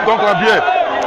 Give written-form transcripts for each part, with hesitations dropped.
Donc on a bien.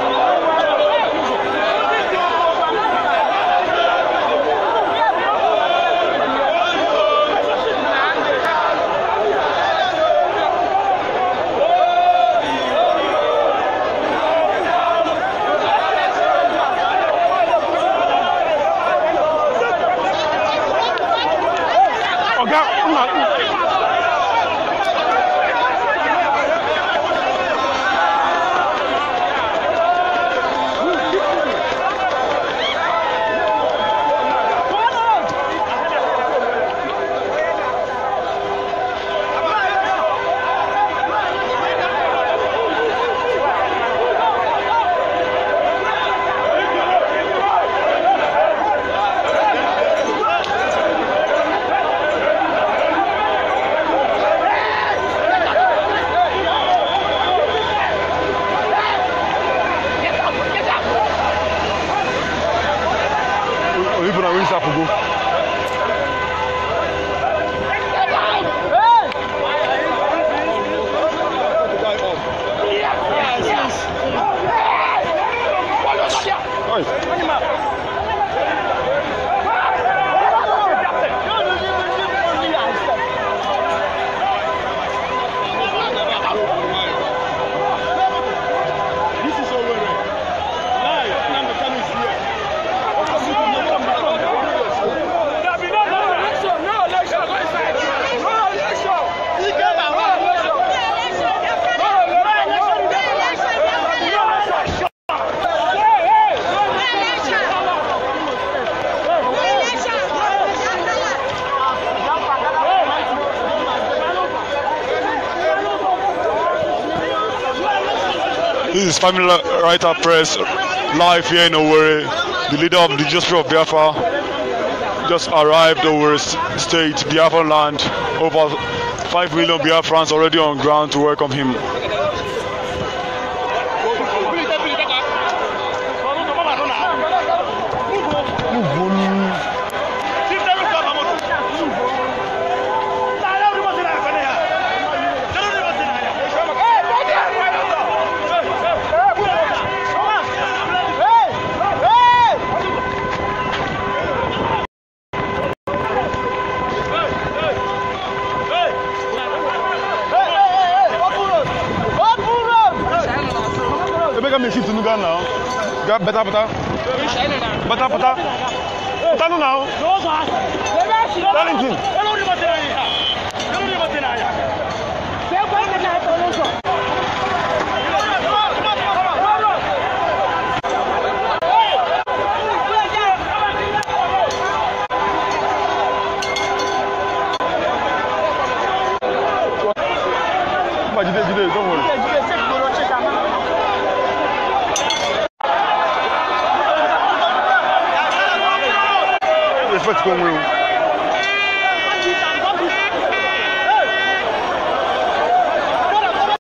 This is Family Writer Press, live here in Owerri. The leader of the Diaspora of Biafra just arrived Owerri State, Biafra land. Over 5 million Biafrans already on ground to welcome him. Bata now. Don't worry. Let's go,